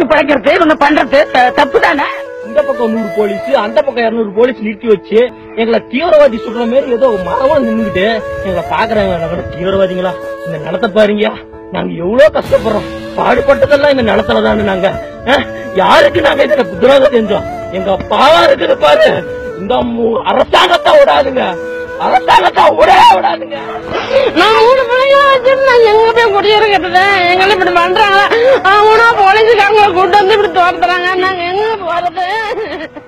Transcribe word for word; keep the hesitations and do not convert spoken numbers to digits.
படைக்கிறது இவங்க பண்றது தப்பு தானே? இந்த பக்கம் நூறு போலீஸ் அந்த பக்கம் இருநூறு போலீஸ் நிறுத்தி வச்சு எங்களை தீவிரவாதி சொல்ற மாதிரி ஏதோ மரமா நின்றுட்டு எங்களை பாக்குறாங்க. தீவிரவாதிங்களா? இந்த நிலத்தை பாருங்க, நாங்க எவ்வளவு கஷ்டப்படுறோம், பாடுபட்டதெல்லாம் இந்த நிலத்துலதானு. நாங்க யாருக்கு நாங்க இதுல துரோகம் செஞ்சோம்? எங்க பாவம் இருக்குது பாரு. இந்த அரசாங்கத்தை விடாதுங்க, அரசாங்கத்தை விடவே விடாதுங்க. நான் மூணு பிள்ளைங்க வச்சிருந்தா எங்க போய் குடியிருக்கிறது? எங்களை இப்படி பண்றாங்க, அவனா போலீஸுக்காரங்களை கூட்டு வந்து இப்படி தோர்த்துறாங்க, நாங்க எங்க போறது?